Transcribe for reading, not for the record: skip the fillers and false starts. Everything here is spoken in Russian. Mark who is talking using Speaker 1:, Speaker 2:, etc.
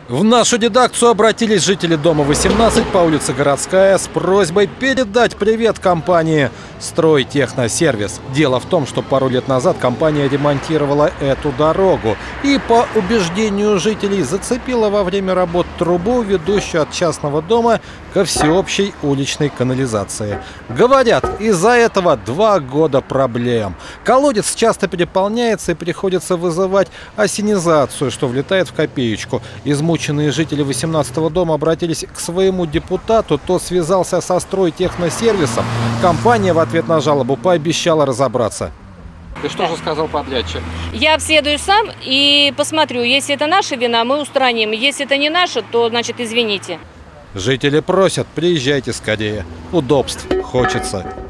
Speaker 1: В нашу редакцию обратились жители дома 18 по улице Городская с просьбой передать привет компании «Стройтехносервис». Дело в том, что пару лет назад компания ремонтировала эту дорогу и, по убеждению жителей, зацепила во время работ трубу, ведущую от частного дома ко всеобщей уличной канализации. Говорят, из-за этого 2 года проблем. Колодец часто переполняется и приходится вызывать ассенизацию, что влетает в копеечку. Измученные жители 18-го дома обратились к своему депутату, тот связался со «Стройтехносервисом». Компания в ответ на жалобу пообещала разобраться. И что же сказал подрядчик?
Speaker 2: Я обследую сам и посмотрю, если это наша вина, мы устраним. Если это не наша, то, значит, извините.
Speaker 1: Жители просят, приезжайте скорее. Удобств хочется.